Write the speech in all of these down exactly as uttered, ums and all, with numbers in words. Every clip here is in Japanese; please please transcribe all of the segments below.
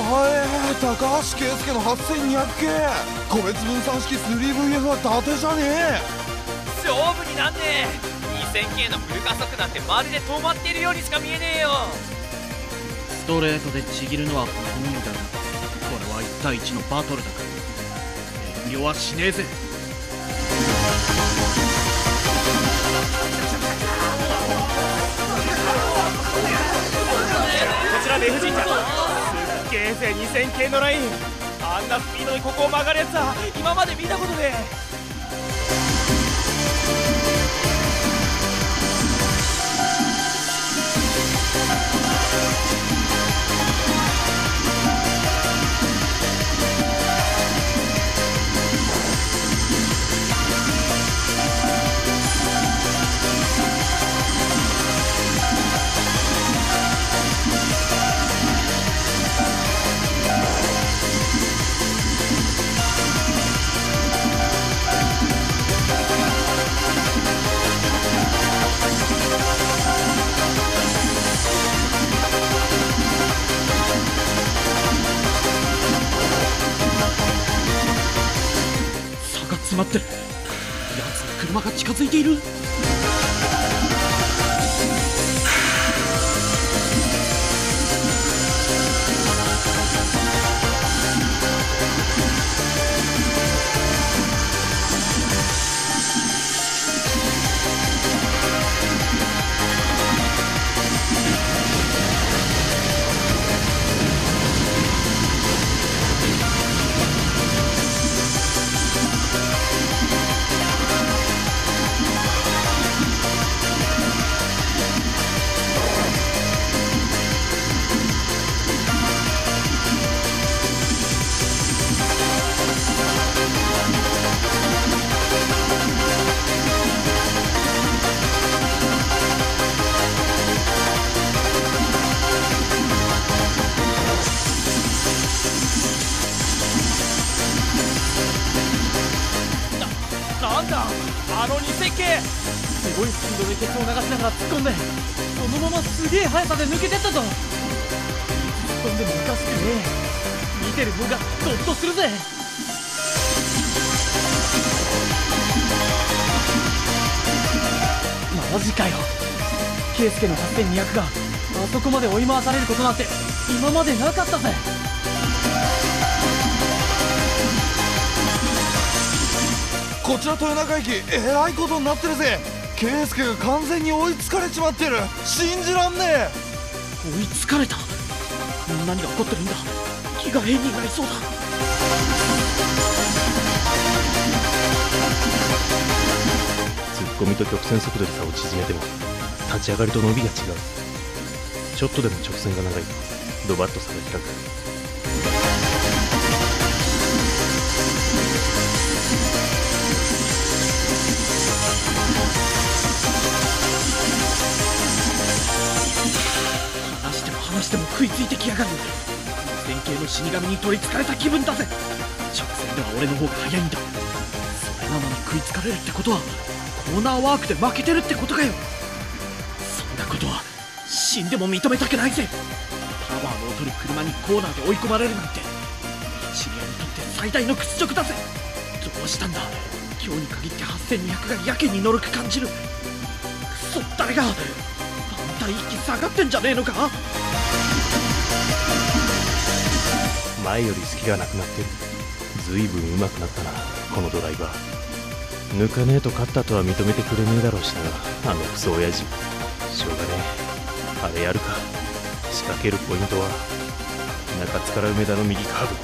えー、高橋圭介のはっせんにひゃく系個別分散式 スリーブイエフ は伊達じゃねえ。 勝負になんねえ。にせん系のフル加速なんてまるで止まっているようにしか見えねえよ。 ストレートでちぎるのは不本意だが、これはいちたいいちのバトルだから遠慮はしねえぜ。 こちらレフ神社すっげえぜ。にせん系のライン、あんなスピードにここを曲がるやつは今まで見たことねえ。 詰まってる。奴の車が近づいている。あのにせん系すごいスピードでケツを流しながら突っ込んで、そのまますげえ速さで抜けてったぞ。突っ込んでもおかしくねえ。見てる方がゾッとするぜ。マジかよ。圭介のはっせんにひゃくがあそこまで追い回されることなんて今までなかったぜ。 こちら豊中駅えらいことになってるぜ。圭介が完全に追いつかれちまってる。信じらんねえ。 追いつかれた。何が起こってるんだ。気が変になりそうだ。 突っ込みと曲線速度で差を縮めても立ち上がりと伸びが違う。ちょっとでも直線が長いとドバッと差が開く。 話しても食いついてきやがる。線形の死神に取りつかれた気分だぜ。直線では俺の方が速いんだ。それなのに食いつかれるってことはコーナーワークで負けてるってことかよ。そんなことは死んでも認めたくないぜ。パワーの劣る車にコーナーで追い込まれるなんてシニアにとって最大の屈辱だぜ。どうしたんだ。今日に限ってはっせんにひゃくがやけにのろく感じる。くそ誰が。あんた息下がってんじゃねえのか。 前より隙がなくなってる。ずいぶん上手くなったなこのドライバー。抜かねえと勝ったとは認めてくれねえだろうしな、あのクソ親父。しょうがねえ、あれやるか。仕掛けるポイントは中津から梅田の右カーブ。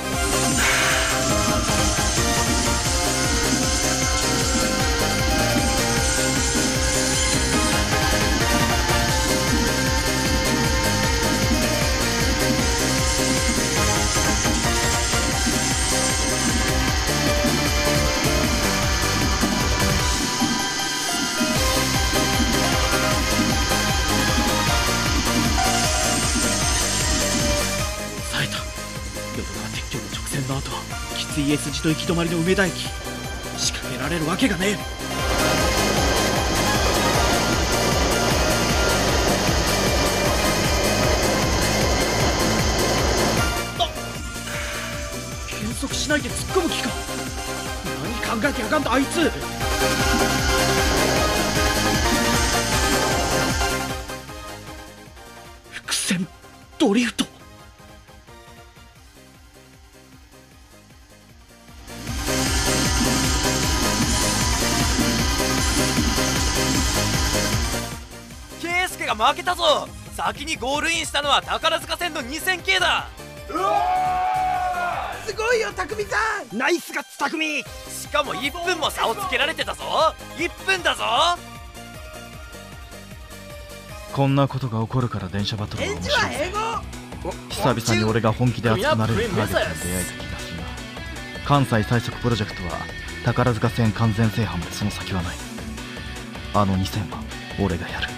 の後きつい S 字と行き止まりの梅田駅。仕掛けられるわけがねえ。 しないで突っ込む気か。何考えてやがんだあいつ。伏線ドリフト。 圭介が負けたぞ。先にゴールインしたのは宝塚線のにせん系だ。 すごいよ匠さん、ナイスガッツ匠。 しかもいっぷんも差をつけられてたぞ。いっぷんだぞ。 こんなことが起こるから電車バトルは面白い。 英語久々に俺が本気で熱くなれるターゲットに出会えた気がするな。関西最速プロジェクトは宝塚線完全制覇までその先はない。あのにせんは俺がやる。